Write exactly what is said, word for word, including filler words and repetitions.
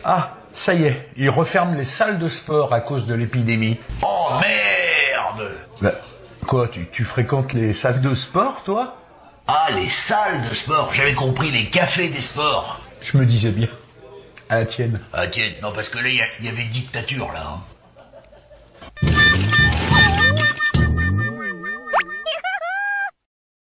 Ah, ça y est, ils referment les salles de sport à cause de l'épidémie. Oh merde! Bah, quoi, tu, tu fréquentes les salles de sport, toi? Ah, les salles de sport, j'avais compris les cafés des sports. Je me disais bien. À la tienne. Ah tiens, non parce que là, il y, y avait dictature là. Hein.